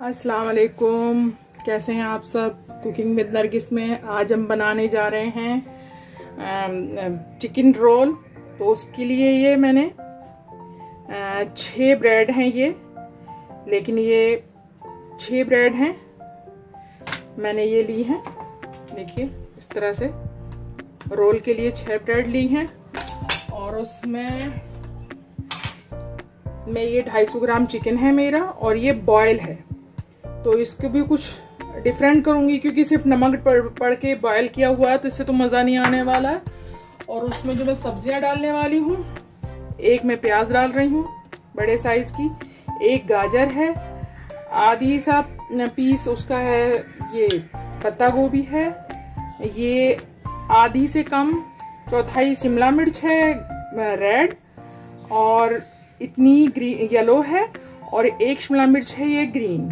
अस्सलाम वालेकुम, कैसे हैं आप सब। कुकिंग विद नरगिस में आज हम बनाने जा रहे हैं चिकन रोल। तो उसके लिए ये मैंने 6 ब्रेड हैं ये, लेकिन ये 6 ब्रेड हैं मैंने ये ली हैं। देखिए इस तरह से रोल के लिए 6 ब्रेड ली हैं और उसमें ये 250 ग्राम चिकन है मेरा और ये बॉयल है। तो इसको भी कुछ डिफरेंट करूंगी क्योंकि सिर्फ नमक पड़ के बॉयल किया हुआ है तो इससे तो मज़ा नहीं आने वाला है। और उसमें जो मैं सब्जियां डालने वाली हूँ, एक मैं प्याज डाल रही हूँ बड़े साइज की, एक गाजर है, आधी सा पीस उसका है ये पत्ता गोभी है, ये आधी से कम चौथाई शिमला मिर्च है रेड, और इतनी ग्रीन येलो है, और एक शिमला मिर्च है ये ग्रीन।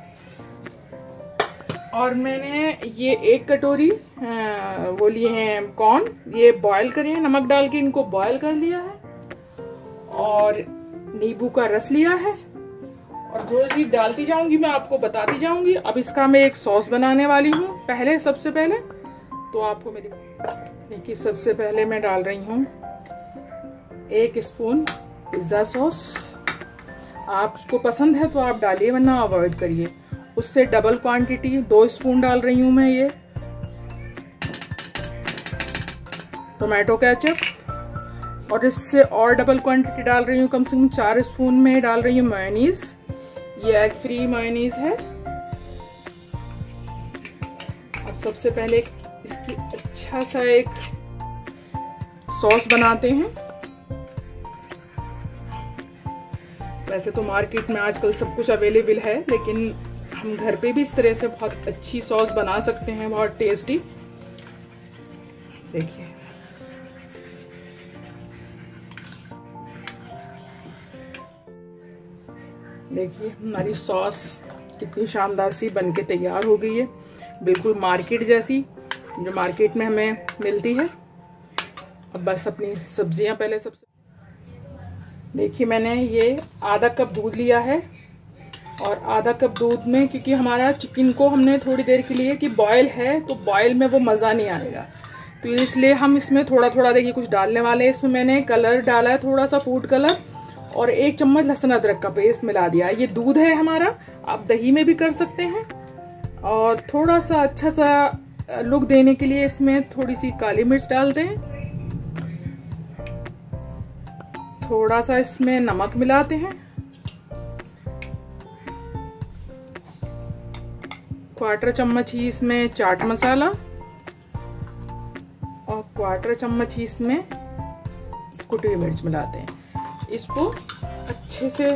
और मैंने ये 1 कटोरी वो लिए हैं कॉर्न, ये बॉयल करे हैं, नमक डाल के इनको बॉयल कर लिया है, और नींबू का रस लिया है। और जो चीज डालती जाऊंगी मैं आपको बताती जाऊंगी। अब इसका मैं एक सॉस बनाने वाली हूँ सबसे पहले तो आपको मैं देखिए सबसे पहले मैं डाल रही हूँ 1 स्पून पिज्ज़ा सॉस। आप उसको पसंद है तो आप डालिए, वरना अवॉइड करिए। उससे डबल क्वांटिटी 2 स्पून डाल रही हूँ मैं ये टोमेटो केचप, और इससे और डबल क्वांटिटी डाल रही हूँ, कम से कम 4 स्पून में डाल रही हूँ मेयोनीज। ये एग फ्री मेयोनीज है। अब सबसे पहले इसकी अच्छा सा एक सॉस बनाते हैं। वैसे तो मार्केट में आजकल सब कुछ अवेलेबल है, लेकिन हम घर पे भी इस तरह से बहुत अच्छी सॉस बना सकते हैं, बहुत टेस्टी। देखिए देखिए हमारी सॉस कितनी शानदार सी बनके तैयार हो गई है, बिल्कुल मार्केट जैसी जो मार्केट में हमें मिलती है। अब बस अपनी सब्जियां पहले सबसे देखिए, मैंने ये आधा कप दूध लिया है, और आधा कप दूध में, क्योंकि हमारा चिकन को हमने थोड़ी देर के लिए कि बॉयल है तो बॉयल में वो मज़ा नहीं आएगा, तो इसलिए हम इसमें थोड़ा थोड़ा देखिए कुछ डालने वाले हैं। इसमें मैंने कलर डाला है थोड़ा सा फूड कलर, और 1 चम्मच लहसुन अदरक का पेस्ट मिला दिया। ये दूध है हमारा, आप दही में भी कर सकते हैं। और थोड़ा सा अच्छा सा लुक देने के लिए इसमें थोड़ी सी काली मिर्च डालते हैं, थोड़ा सा इसमें नमक मिलाते हैं, 1/4 चम्मच ही इसमें चाट मसाला, और 1/4 चम्मच ही इसमें कुटी हुई मिर्च मिलाते हैं। इसको अच्छे से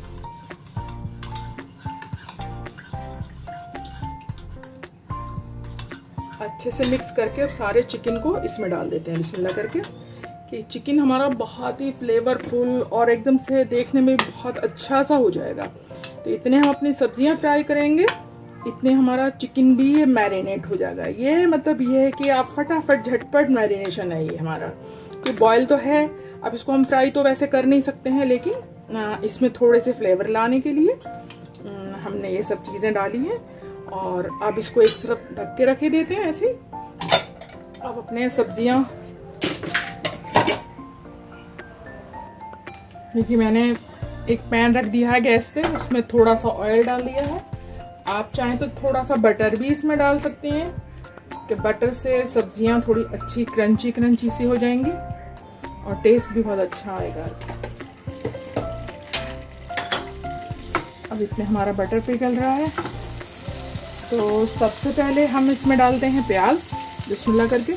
मिक्स करके अब सारे चिकन को इसमें डाल देते हैं बिस्मिल्लाह करके, कि चिकन हमारा बहुत ही फ्लेवरफुल और एकदम से देखने में बहुत अच्छा सा हो जाएगा। तो इतने हम अपनी सब्जियां फ्राई करेंगे, इतने हमारा चिकन भी ये मैरिनेट हो जाएगा। ये मतलब ये है कि आप फटाफट झटपट मैरिनेशन है ये हमारा, तो बॉयल तो है। अब इसको हम फ्राई तो वैसे कर नहीं सकते हैं, लेकिन इसमें थोड़े से फ्लेवर लाने के लिए हमने ये सब चीज़ें डाली हैं। और अब इसको एक तरफ ढक के रखे देते हैं ऐसे। अब अपने सब्जियां देखिए, मैंने एक पैन रख दिया है गैस पे, उसमें थोड़ा सा ऑयल डाल दिया है। आप चाहें तो थोड़ा सा बटर भी इसमें डाल सकते हैं, कि बटर से सब्जियां थोड़ी अच्छी क्रंची क्रंची सी हो जाएंगी और टेस्ट भी बहुत अच्छा आएगा। अब इसमें हमारा बटर पिघल रहा है, तो सबसे पहले हम इसमें डालते हैं प्याज बिस्मिल्लाह करके।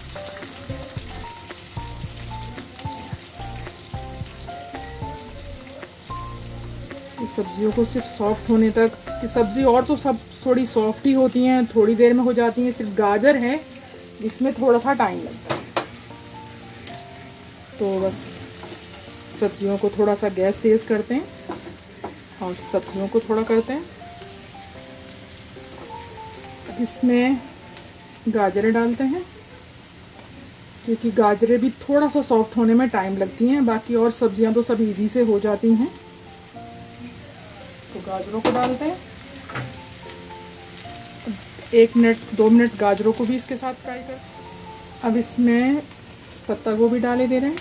सब्जियों को सिर्फ सॉफ्ट होने तक, कि सब्जी और तो सब थोड़ी सॉफ्ट ही होती हैं, थोड़ी देर में हो जाती हैं, सिर्फ गाजर है इसमें थोड़ा सा टाइम लगता है। तो बस सब्जियों को थोड़ा सा गैस तेज करते हैं और सब्जियों को थोड़ा करते हैं। इसमें गाजरें डालते हैं, क्योंकि गाजरें भी थोड़ा सा सॉफ्ट होने में टाइम लगती हैं, बाकी और सब्जियां तो सब इजी से हो जाती हैं। तो गाजरों को डालते हैं। 1 मिनट 2 मिनट गाजरों को भी इसके साथ फ्राई कर। अब इसमें पत्ता गोभी डाले दे रहे हैं।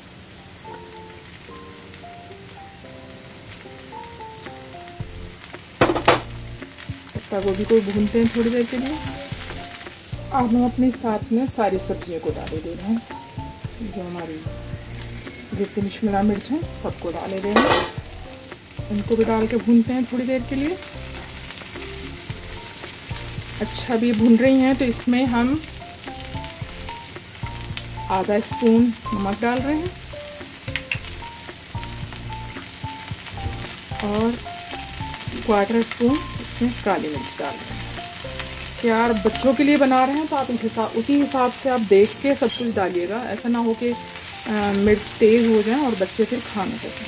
पत्ता गोभी को भूनते हैं थोड़ी देर के लिए। अब हम अपने साथ में सारी सब्जियों को डाले दे रहे हैं, जो हमारी जितनी शिमला मिर्च है सबको डाले दे रहे हैं। इनको भी डाल के भूनते हैं थोड़ी देर के लिए। अच्छा भी भून रही हैं तो इसमें हम आधा स्पून नमक डाल रहे हैं और 1/4 स्पून इसमें काली मिर्च डाल रहे हैं। यार बच्चों के लिए बना रहे हैं तो आप उसी हिसाब से आप देख के सब कुछ डालिएगा। ऐसा ना हो कि मिर्च तेज़ हो जाए और बच्चे फिर खा ना सकें।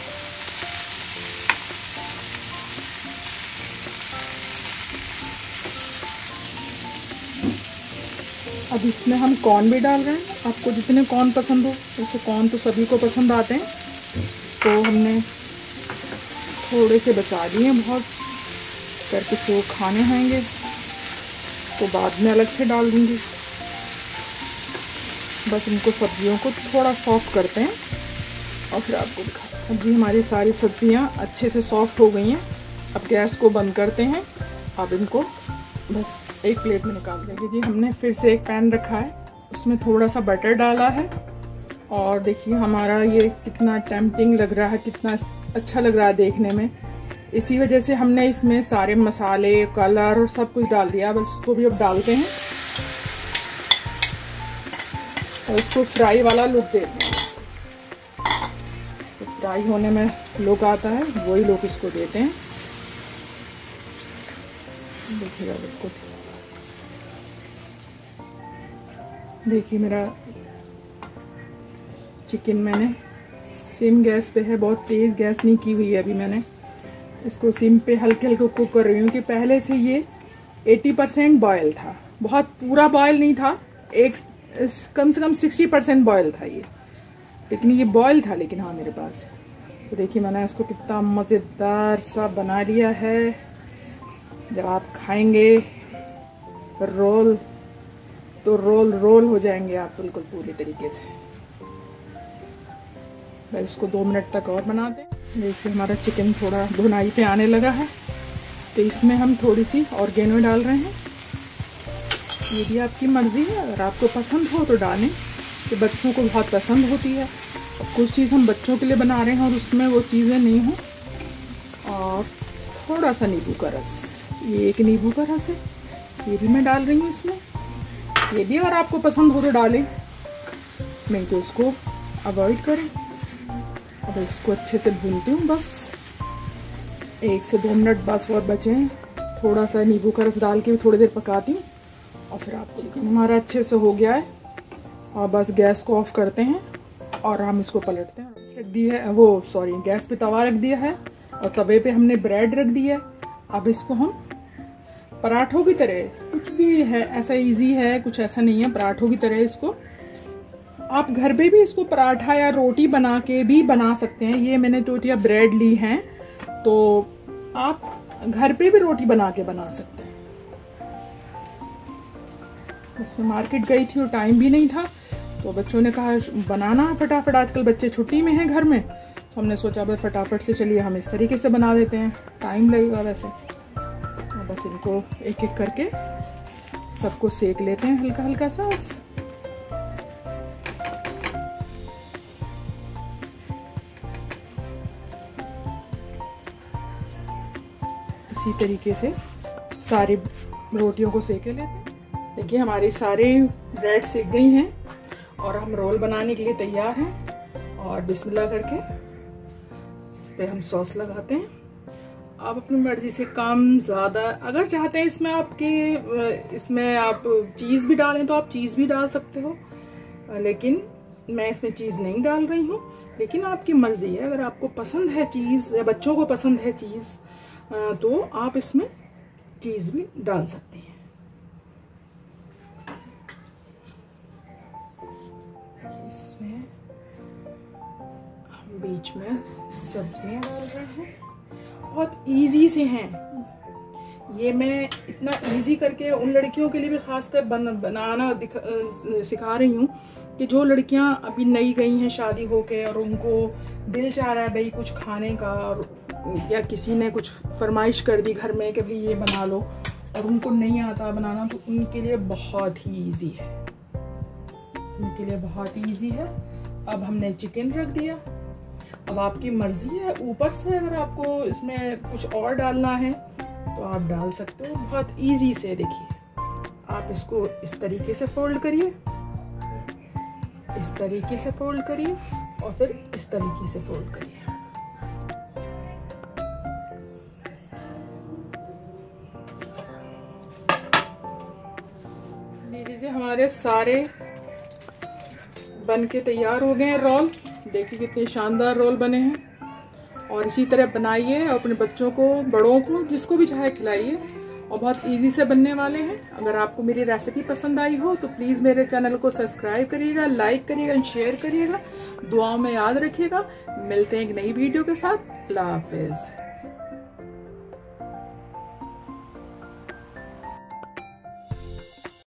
अब इसमें हम कॉर्न भी डाल रहे हैं। आपको जितने कॉर्न पसंद हो, जैसे कॉर्न तो सभी को पसंद आते हैं, तो हमने थोड़े से बचा लिए, बहुत करके से वो खाने होंगे तो बाद में अलग से डाल दूँगी। बस इनको सब्जियों को थोड़ा सॉफ्ट करते हैं और फिर आपको दिखाते हैं। जी हमारी सारी सब्जियां अच्छे से सॉफ्ट हो गई हैं। अब गैस को बंद करते हैं। अब इनको बस एक प्लेट में निकाल देंगे। जी हमने फिर से एक पैन रखा है, उसमें थोड़ा सा बटर डाला है और देखिए हमारा ये कितना टेम्पटिंग लग रहा है, कितना अच्छा लग रहा है देखने में। इसी वजह से हमने इसमें सारे मसाले, कलर और सब कुछ डाल दिया। बस इसको भी अब डालते हैं और इसको फ्राई वाला लुक देते हैं। तो फ्राई होने में लुक आता है, वही लुक इसको देते हैं। देखिएगा बिल्कुल, देखिए मेरा चिकन मैंने सिम गैस पे है, बहुत तेज़ गैस नहीं की हुई है अभी मैंने। इसको सिम पे हल्के हल्के कुक कर रही हूँ कि पहले से ये 80% बॉयल था, बहुत पूरा बॉयल नहीं था, कम से कम 60% बॉयल था ये, लेकिन ये बॉयल था लेकिन हाँ मेरे पास। तो देखिए मैंने इसको कितना मज़ेदार सा बना लिया है। जब आप खाएंगे रोल तो रोल हो जाएंगे आप बिल्कुल पूरी तरीके से। बस इसको 2 मिनट तक और बना दें। देखिए हमारा चिकन थोड़ा भुनाई पे आने लगा है, तो इसमें हम थोड़ी सी ऑर्गेनो डाल रहे हैं। ये भी आपकी मर्ज़ी है, अगर आपको पसंद हो तो डालें, कि बच्चों को बहुत पसंद होती है। कुछ चीज़ हम बच्चों के लिए बना रहे हैं और उसमें वो चीज़ें नहीं हों। और थोड़ा सा नींबू का रस, ये एक नींबू का रस है, ये भी मैं डाल रही हूँ इसमें। ये भी अगर आपको पसंद हो तो डालें, नहीं तो इसको अवॉइड करें। अब इसको अच्छे से भूनती हूँ, बस 1 से 2 मिनट बस और बचे हैं। थोड़ा सा नींबू का रस डाल के भी थोड़ी देर पकाती हूँ और फिर आप चिकन हमारा अच्छे से हो गया है। और बस गैस को ऑफ करते हैं और हम इसको पलटते हैं। रख दी है गैस पे तवा रख दिया है और तवे पे हमने ब्रेड रख दी है। अब इसको हम पराठों की तरह, कुछ भी है ऐसा इजी है, कुछ ऐसा नहीं है, पराठों की तरह इसको आप घर पे भी इसको पराठा या रोटी बना के भी बना सकते हैं। ये मैंने टोटिया ब्रेड ली हैं, तो आप घर पे भी रोटी बना के बना सकते हैं। इसमें मार्केट गई थी और टाइम भी नहीं था, तो बच्चों ने कहा बनाना फटाफट, आजकल बच्चे छुट्टी में हैं घर में, तो हमने सोचा बस फटाफट से चलिए हम इस तरीके से बना देते हैं, टाइम लगेगा वैसे। तो बस इनको एक एक करके सबको सेक लेते हैं हल्का हल्का सा। इसी तरीके से सारी रोटियों को सेके लेते हैं। देखिए हमारी सारी ब्रेड सेक गई हैं और हम रोल बनाने के लिए तैयार हैं। और बिस्मिल्लाह करके इस पे हम सॉस लगाते हैं। आप अपनी मर्जी से कम ज़्यादा अगर चाहते हैं इसमें आप चीज़ भी डालें तो आप चीज़ भी डाल सकते हो, लेकिन मैं इसमें चीज़ नहीं डाल रही हूँ। लेकिन आपकी मर्ज़ी है, अगर आपको पसंद है चीज़ या बच्चों को पसंद है चीज़ तो आप इसमें चीज़ भी डाल सकते हैं। इसमें हम बीच में सब्जियां डाल रहे हैं, बहुत इजी से हैं, ये मैं इतना इजी करके उन लड़कियों के लिए भी खासकर बनाना सिखा रही हूँ कि जो लड़कियाँ अभी नई गई हैं शादी होके और उनको दिल चाह रहा है भाई कुछ खाने का, और या किसी ने कुछ फरमाइश कर दी घर में कि भाई ये बना लो और उनको नहीं आता बनाना, तो उनके लिए बहुत ही ईजी है, उनके लिए बहुत ही ईजी है। अब हमने चिकन रख दिया। अब आपकी मर्जी है, ऊपर से अगर आपको इसमें कुछ और डालना है तो आप डाल सकते हो। बहुत इजी से देखिए, आप इसको इस तरीके से फोल्ड करिए, इस तरीके से फोल्ड करिए और फिर इस तरीके से फोल्ड करिए। लीजिए हमारे सारे बन के तैयार हो गए हैं रोल। देखिए कितने शानदार रोल बने हैं। और इसी तरह बनाइए, अपने बच्चों को, बड़ों को, जिसको भी चाहे खिलाइए, और बहुत इजी से बनने वाले हैं। अगर आपको मेरी रेसिपी पसंद आई हो तो प्लीज़ मेरे चैनल को सब्सक्राइब करिएगा, लाइक करिएगा और शेयर करिएगा। दुआओं में याद रखिएगा। मिलते हैं एक नई वीडियो के साथ। अल्लाह हाफिज़।